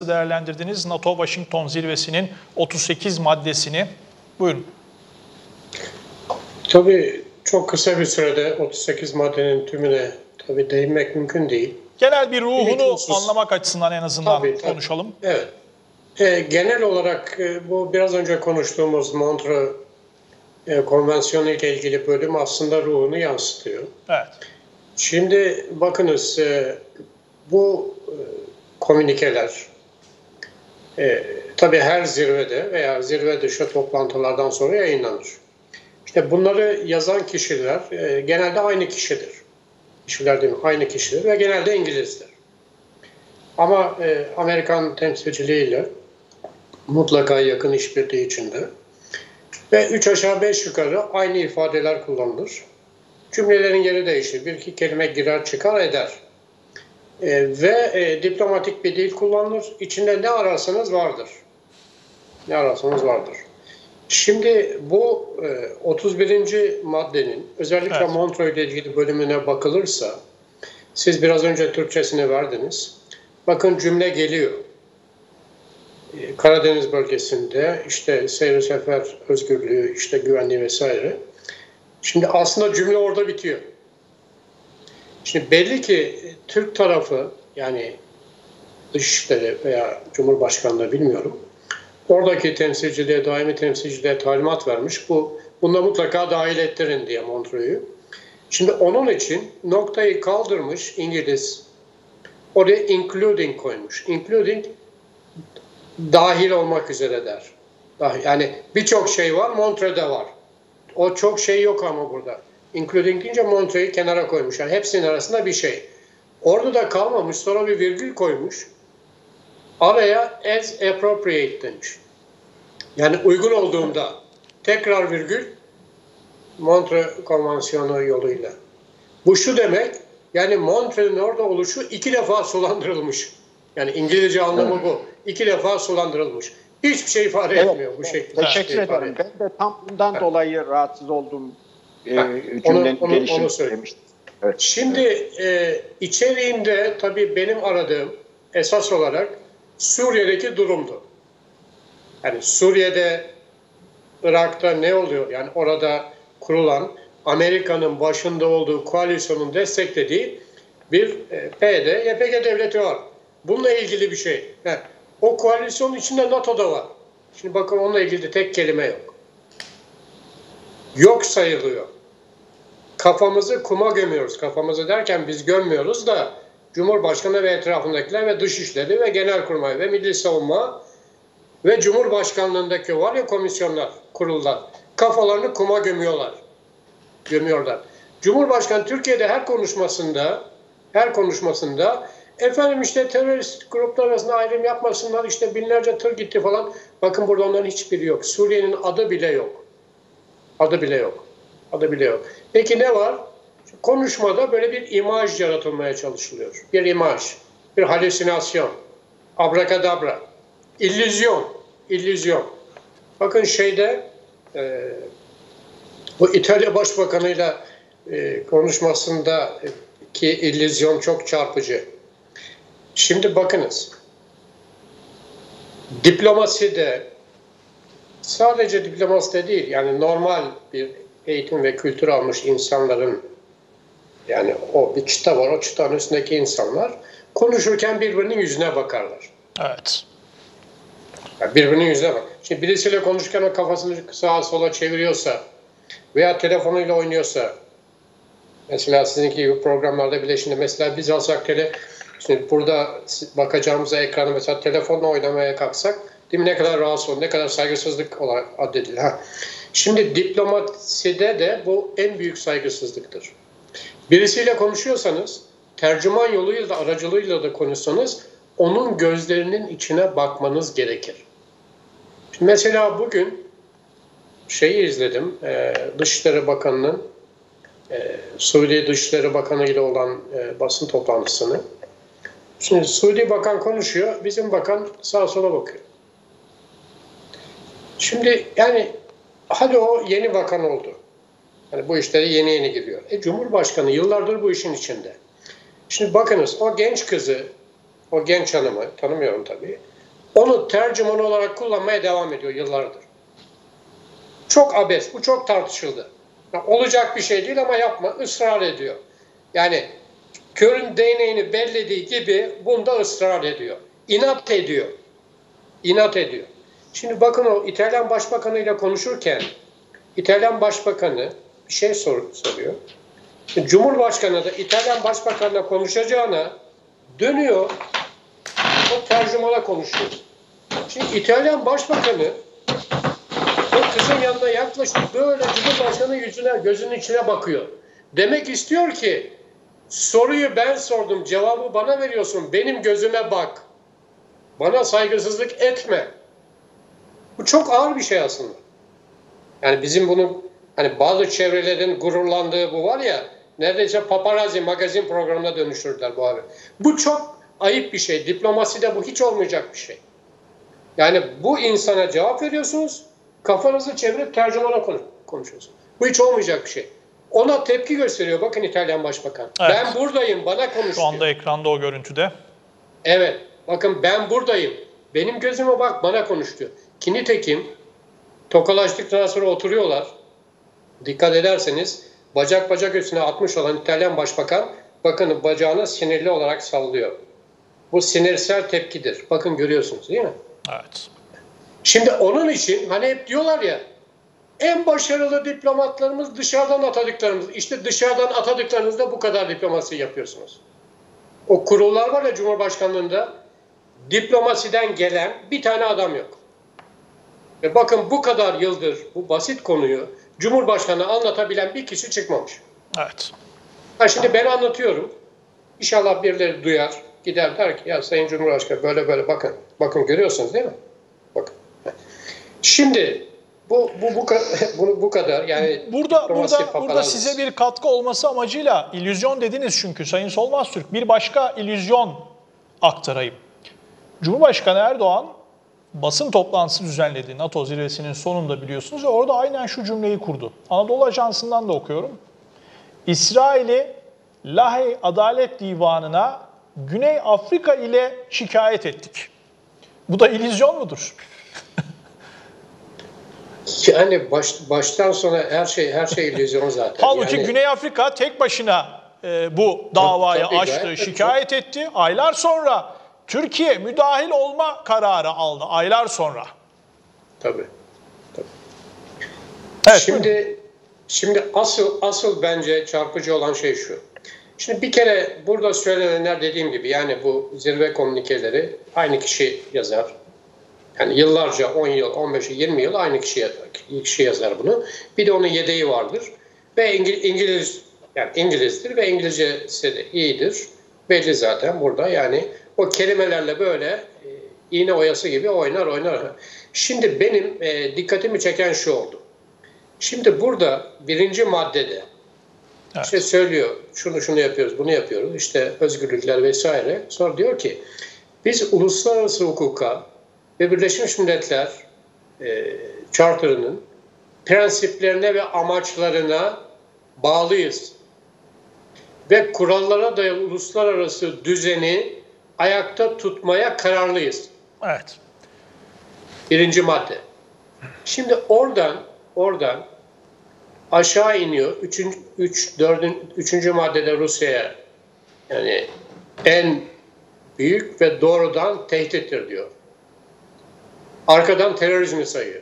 nasıl değerlendirdiniz NATO-Washington zirvesinin 38 maddesini? Buyurun. Tabii çok kısa bir sürede 38 maddenin tümüne tabii değinmek mümkün değil. Genel bir ruhunu anlamak açısından en azından tabii. konuşalım. Evet. Genel olarak bu biraz önce konuştuğumuz Montreux Konvansiyonu ile ilgili bölüm aslında ruhunu yansıtıyor. Evet. Şimdi bakınız bu komünikeler tabii her zirvede veya zirve dışı toplantılardan sonra yayınlanır. İşte bunları yazan kişiler genelde aynı kişidir. Kişiler değil mi? Aynı kişidir ve genelde İngilizdir. Ama Amerikan temsilciliğiyle mutlaka yakın işbirliği içinde ve 3 aşağı 5 yukarı aynı ifadeler kullanılır. Cümlelerin yeri değişir. Bir iki kelime girer çıkar eder. Ve diplomatik bir dil kullanılır. İçinde ne ararsanız vardır. Ne ararsanız vardır. Şimdi bu 31. maddenin özellikle evet, Montreux ile ilgili bölümüne bakılırsa, siz biraz önce Türkçesini verdiniz. Bakın cümle geliyor. Karadeniz bölgesinde işte seyir sefer özgürlüğü, işte güvenliği vesaire. Şimdi aslında cümle orada bitiyor. Şimdi belli ki Türk tarafı, yani Dışişleri veya Cumhurbaşkanlığı bilmiyorum, oradaki temsilciliğe, daimi temsilciliğe talimat vermiş. Bunda mutlaka dahil ettirin diye Montreux'u. Şimdi onun için noktayı kaldırmış İngiliz. Oraya including koymuş. Including dahil olmak üzere der. Yani birçok şey var, Montreux'da var. O çok şey yok ama burada. Including deyince Montreux'u kenara koymuş. Yani hepsinin arasında bir şey. Orada da kalmamış, sonra bir virgül koymuş. Araya as appropriate demiş. Yani uygun olduğunda tekrar virgül Montreux Konvansiyonu yoluyla. Bu şu demek, yani Montreux'un orada oluşu 2 defa sulandırılmış. Yani İngilizce anlamı bu. 2 defa sulandırılmış. Hiçbir şey ifade etmiyor bu şekilde. Teşekkür ederim. Ben de tam bundan dolayı rahatsız olduğum cümlenin gelişini demiştim. Evet. Şimdi içeriğinde tabii benim aradığım esas olarak Suriye'deki durumdu. Yani Suriye'de, Irak'ta ne oluyor? Yani orada kurulan Amerika'nın başında olduğu koalisyonun desteklediği bir PYD, YPG devleti var. Bununla ilgili bir şey. O koalisyonun içinde NATO da var. Şimdi bakın onunla ilgili de tek kelime yok. Yok sayılıyor. Kafamızı kuma gömüyoruz. Kafamızı derken biz gömmüyoruz da Cumhurbaşkanı ve etrafındakiler ve Dışişleri ve Genelkurmay ve Milli Savunma ve Cumhurbaşkanlığındaki var ya komisyonlar, kurullar, kafalarını kuma gömüyorlar. Cumhurbaşkanı Türkiye'de her konuşmasında efendim işte terörist gruplar arasında ayrım yapmasınlar, işte binlerce tır gitti falan. Bakın burada onların hiçbiri yok. Suriye'nin adı bile yok. Adı bile yok. Peki ne var? Konuşmada böyle bir imaj yaratılmaya çalışılıyor. Bir imaj, bir halüsinasyon, abrakadabra, illüzyon. Bakın bu İtalya Başbakanı'yla konuşmasındaki illüzyon çok çarpıcı. Şimdi bakınız, diplomaside, sadece diplomaside değil, yani normal bir eğitim ve kültür almış insanların, yani o bir çıta var, o çıtanın üstündeki insanlar konuşurken birbirinin yüzüne bakarlar. Evet. Yani birbirinin yüzüne bak. Şimdi birisiyle konuşurken o kafasını sağa sola çeviriyorsa veya telefonuyla oynuyorsa, mesela sizinki gibi programlarda bile şimdi mesela biz alsak şimdi burada bakacağımız ekrana mesela telefonla oynamaya kalksak, değil mi, ne kadar rahatsız olur, ne kadar saygısızlık olarak addedilir. Şimdi diplomaside de bu en büyük saygısızlıktır. Birisiyle konuşuyorsanız, tercüman yoluyla da aracılığıyla da konuşsanız, onun gözlerinin içine bakmanız gerekir. Şimdi mesela bugün izledim, Dışişleri Bakanı'nın Suudi Dışişleri Bakanı ile olan basın toplantısını. Şimdi Suudi Bakan konuşuyor, bizim bakan sağa sola bakıyor. Şimdi yani hadi o yeni bakan oldu. Yani bu işlere yeni giriyor. Cumhurbaşkanı yıllardır bu işin içinde. Şimdi bakınız, o genç kızı, o genç hanımı, tanımıyorum tabii, onu tercüman olarak kullanmaya devam ediyor yıllardır. Çok abes, bu çok tartışıldı. Yani olacak bir şey değil ama yapma, ısrar ediyor. Yani körün değneğini bellediği gibi bunda ısrar ediyor. İnat ediyor. İnat ediyor. Şimdi bakın o İtalyan Başbakanı ile konuşurken İtalyan Başbakanı bir şey soruyor. Cumhurbaşkanı da İtalyan Başbakanı'na konuşacağına dönüyor, o tercümana konuşuyor. Şimdi İtalyan Başbakanı o kızın yanına yaklaşıp böyle Cumhurbaşkanı yüzüne, gözünün içine bakıyor. Demek istiyor ki soruyu ben sordum, cevabı bana veriyorsun, benim gözüme bak. Bana saygısızlık etme. Bu çok ağır bir şey aslında. Yani bizim bunu hani bazı çevrelerin gururlandığı bu var ya, neredeyse paparazzi magazin programına dönüştürdüler bu abi. Bu çok ayıp bir şey. Diplomaside bu hiç olmayacak bir şey. Yani bu insana cevap veriyorsunuz, kafanızı çevirip tercümana konuşuyorsunuz. Bu hiç olmayacak bir şey. Ona tepki gösteriyor. Bakın İtalyan Başbakan. Evet. Ben buradayım, bana konuş. Şu anda ekranda o görüntüde. Evet. Bakın ben buradayım. Benim gözüme bak, bana konuş diyor. Ki nitekim tokalaştıktan sonra oturuyorlar. Dikkat ederseniz bacak üstüne atmış olan İtalyan Başbakan bakın bacağını sinirli olarak sallıyor. Bu sinirsel tepkidir. Bakın görüyorsunuz değil mi? Evet. Şimdi onun için hani hep diyorlar ya, en başarılı diplomatlarımız dışarıdan atadıklarımız. İşte dışarıdan atadıklarınızda bu kadar diplomasi yapıyorsunuz. O kurullar var ya Cumhurbaşkanlığında, diplomasiden gelen bir tane adam yok. Ve bakın bu kadar yıldır bu basit konuyu Cumhurbaşkanı anlatabilen bir kişi çıkmamış. Evet. Şimdi ben anlatıyorum. İnşallah birileri duyar. Gider der ki ya Sayın Cumhurbaşkanı böyle bakın. Bakın görüyorsunuz değil mi? Bakın. Şimdi bu kadar yani burada size bir katkı olması amacıyla illüzyon dediniz çünkü Sayın Solmaz Türk, bir başka illüzyon aktarayım. Cumhurbaşkanı Erdoğan basın toplantısı düzenledi NATO zirvesinin sonunda biliyorsunuz ve orada aynen şu cümleyi kurdu. Anadolu Ajansı'ndan da okuyorum. İsrail'i Lahey Adalet Divanı'na Güney Afrika ile şikayet ettik. Bu da illüzyon mudur? Yani baştan sona her şey illüzyon zaten. Halbuki yani, Güney Afrika tek başına bu davayı açtı, şikayet etti. Aylar sonra Türkiye müdahil olma kararı aldı. Aylar sonra. Tabii. Evet, şimdi asıl bence çarpıcı olan şey şu. Şimdi bir kere burada söylenenler dediğim gibi yani bu zirve komünikeleri aynı kişi yazar. Yani yıllarca 10 yıl, 15 yıl, 20 yıl aynı kişi yazar bunu. Bir de onun yedeği vardır. Ve İngilizdir ve İngilizcesi de iyidir. Belli zaten burada yani o kelimelerle böyle iğne oyası gibi oynar. Şimdi benim dikkatimi çeken şu oldu. Şimdi burada birinci maddede işte söylüyor şunu yapıyoruz, bunu yapıyoruz. İşte özgürlükler vesaire. Sonra diyor ki biz uluslararası hukuka ve Birleşmiş Milletler Charter'ının prensiplerine ve amaçlarına bağlıyız. Ve kurallara dayalı uluslararası düzeni ayakta tutmaya kararlıyız. Evet. Birinci madde. Şimdi oradan aşağı iniyor. Üçüncü maddede Rusya'ya yani en büyük ve doğrudan tehdittir diyor. Arkadan terörizmi sayıyor.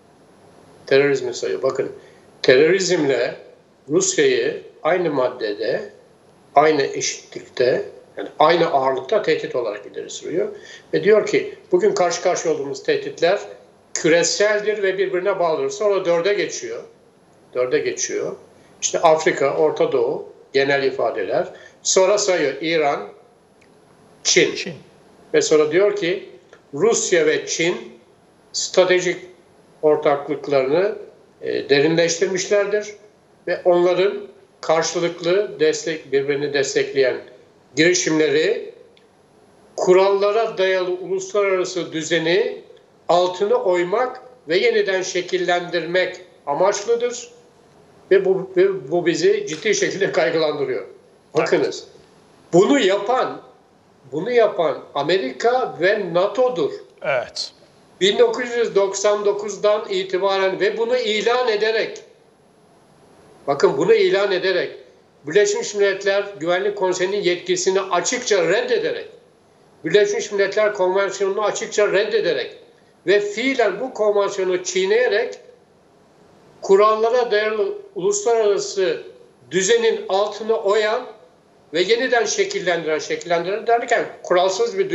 Bakın terörizmle Rusya'yı aynı maddede, aynı eşitlikte, yani aynı ağırlıkta tehdit olarak ileri sürüyor. Ve diyor ki bugün karşı karşıya olduğumuz tehditler küreseldir ve birbirine bağlıdır. Sonra dörde geçiyor. İşte Afrika, Orta Doğu, genel ifadeler. Sonra sayıyor İran, Çin. Ve sonra diyor ki Rusya ve Çin stratejik ortaklıklarını derinleştirmişlerdir. Ve onların karşılıklı birbirini destekleyen girişimleri kurallara dayalı uluslararası düzeni altına oymak ve yeniden şekillendirmek amaçlıdır. Ve bu bizi ciddi şekilde kaygılandırıyor. Bakınız. Evet. Bunu yapan Amerika ve NATO'dur. Evet. 1999'dan itibaren ve bunu ilan ederek, bakın bunu ilan ederek, Birleşmiş Milletler Güvenlik Konseyi'nin yetkisini açıkça reddederek, Birleşmiş Milletler Konvensiyonu'nu açıkça reddederek ve fiilen bu konvansiyonu çiğneyerek kurallara dayalı uluslararası düzenin altını oyan ve yeniden şekillendiren derken kuralsız bir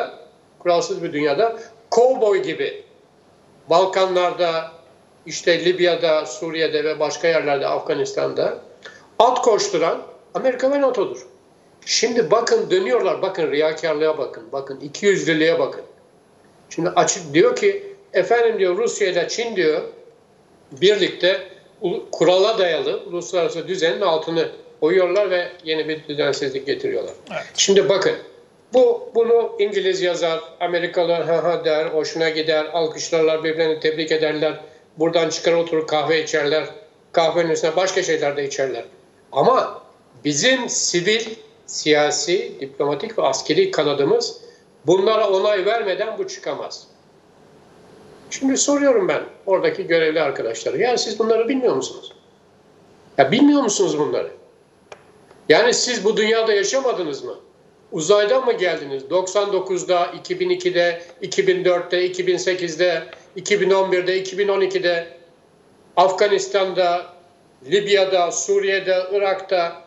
dünyada kovboy gibi Balkanlarda, işte Libya'da, Suriye'de ve başka yerlerde, Afganistan'da at koşturan Amerika ve NATO'dur. Şimdi bakın dönüyorlar, bakın riyakarlığa bakın, ikiyüzlülüğe bakın. Şimdi açık diyor ki, efendim diyor Rusya ile Çin diyor, birlikte kurala dayalı uluslararası düzenin altını oyuyorlar ve yeni bir düzensizlik getiriyorlar. Evet. Şimdi bakın, bunu İngiliz yazar, Amerikalılar ha der, hoşuna gider, alkışlarlar, birbirlerini tebrik ederler, buradan çıkar oturur kahve içerler, kahvenin üstüne başka şeyler de içerler. Ama bizim sivil, siyasi, diplomatik ve askeri kanadımız bunlara onay vermeden bu çıkamaz. Şimdi soruyorum ben oradaki görevli arkadaşlara. Yani siz bunları bilmiyor musunuz? Ya bilmiyor musunuz bunları? Yani siz bu dünyada yaşamadınız mı? Uzaydan mı geldiniz? 99'da, 2002'de, 2004'te, 2008'de, 2011'de, 2012'de, Afganistan'da, Libya'da, Suriye'de, Irak'ta,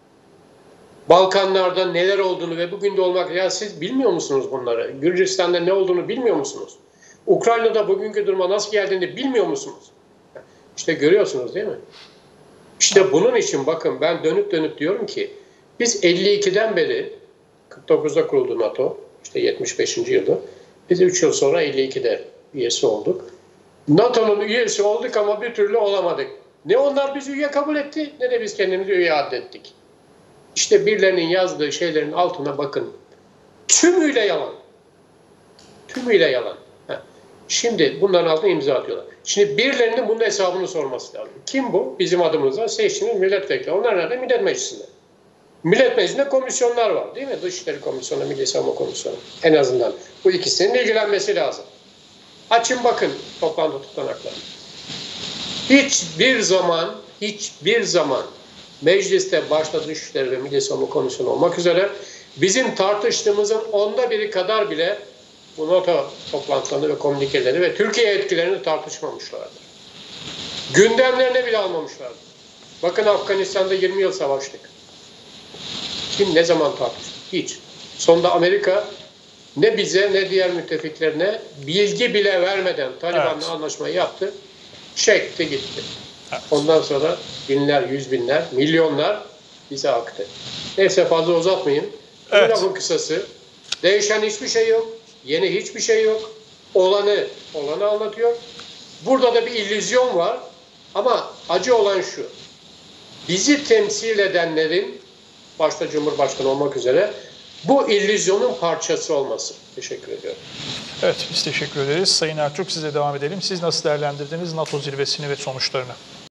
Balkanlarda neler olduğunu ve bugün de olmak... Ya siz bilmiyor musunuz bunları? Gürcistan'da ne olduğunu bilmiyor musunuz? Ukrayna'da bugünkü duruma nasıl geldiğini bilmiyor musunuz? İşte görüyorsunuz değil mi? İşte bunun için bakın ben dönüp diyorum ki biz 52'den beri 49'da kuruldu NATO, işte 75. yılda. Biz 3 yıl sonra 52'de üyesi olduk. NATO'nun üyesi olduk ama bir türlü olamadık. Ne onlar bizi üye kabul etti ne de biz kendimizi üye addettik. İşte birilerinin yazdığı şeylerin altına bakın. Tümüyle yalan. Tümüyle yalan. Şimdi bunların altına imza atıyorlar. Şimdi birilerinin bunun hesabını sorması lazım. Kim bu? Bizim adımıza seçtiğimiz milletvekili. Onlar nerede? Millet Meclisi'nde. Millet Meclisi'nde komisyonlar var değil mi? Dışişleri Komisyonu, Milli Savunma Komisyonu. En azından bu ikisinin ilgilenmesi lazım. Açın bakın toplantı tutanaklarını. Hiçbir zaman mecliste başta Dışişleri ve Milli Savunma Komisyonu olmak üzere bizim tartıştığımızın 1/10 kadar bile bu NATO toplantılarını ve komünikeleri ve Türkiye etkilerini tartışmamışlardır. Gündemlerine bile almamışlardır. Bakın Afganistan'da 20 yıl savaştık. Kim ne zaman tartıştı? Hiç. Sonunda Amerika ne bize ne diğer müttefiklerine bilgi bile vermeden Taliban'la anlaşmayı yaptı. Çekti gitti. Evet. Ondan sonra binler, yüz binler, milyonlar bize aktı. Neyse fazla uzatmayayım. Evet. Lafın kısası. Değişen hiçbir şey yok. Yeni hiçbir şey yok. Olanı anlatıyor. Burada da bir illüzyon var. Ama acı olan şu. Bizi temsil edenlerin başta Cumhurbaşkanı olmak üzere bu illüzyonun parçası olması. Teşekkür ediyorum. Evet, biz teşekkür ederiz. Sayın Ertürk size devam edelim. Siz nasıl değerlendirdiniz NATO zirvesini ve sonuçlarını?